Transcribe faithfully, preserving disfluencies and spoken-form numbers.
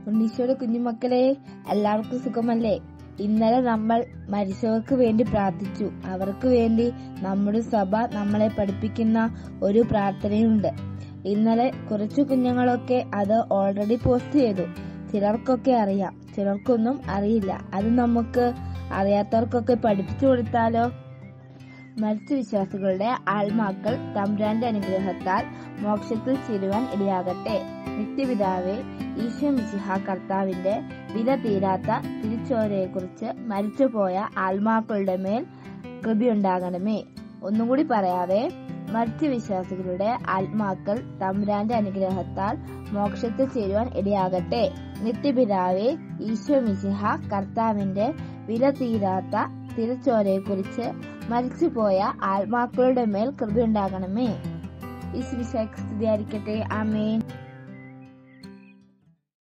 ഉണ്ണീശോയുടെ കുഞ്ഞുമക്കളെ, എല്ലാവർക്കും സുഖമല്ലേ? ഇന്നലെ നമ്മൾ മരിച്ചവർക്ക് വേണ്ടി പ്രാർത്ഥിച്ചു. അവർക്ക് വേണ്ടി നമ്മുടെ സഭ നമ്മളെ പഠിപ്പിക്കുന്ന ഒരു പ്രാർത്ഥനയുണ്ട്. ഇന്നലെ കുറച്ചു കുഞ്ഞുങ്ങളൊക്കെ അത് ഓൾറെഡി പോസ്റ്റ് ചെയ്തു. ചിലർക്കൊക്കെ അറിയാം, ചിലർക്കൊന്നും അറിയില്ല. അത് നമുക്ക് അറിയാത്തവർക്കൊക്കെ പഠിപ്പിച്ചു കൊടുത്താലോ? മരിച്ച വിശ്വാസികളുടെ ആത്മാക്കൾ തമ്പുരാന്റെ അനുഗ്രഹത്താൽ മോക്ഷത്തിൽ ചേരുവാൻ ഇടയാകട്ടെ. നിത്യപിതാവേ, ഈശോ മിശിഹാ കർത്താവിന്റെ വില തീരാത്ത തിരിച്ചോരയെക്കുറിച്ച് മരിച്ചുപോയ ആത്മാക്കളുടെ മേൽ കൃപയുണ്ടാകണമേ. ഒന്നുകൂടി പറയാവേ. മരിച്ച വിശ്വാസികളുടെ ആത്മാക്കൾ തമ്പുരാന്റെ അനുഗ്രഹത്താൽ മോക്ഷത്തിൽ ചേരുവാൻ ഇടയാകട്ടെ. നിത്യപിതാവേ, ഈശോ മിശിഹാ കർത്താവിന്റെ വില തീരാത്ത തിരിച്ചോരയെക്കുറിച്ച് മരിച്ചുപോയ ആത്മാക്കളുടെ മേൽ കൃപയുണ്ടാകണമേ. ഈശോ മിശിഹായ്ക്ക് സ്തുതിയായിരിക്കട്ടെ. ആമേൻ.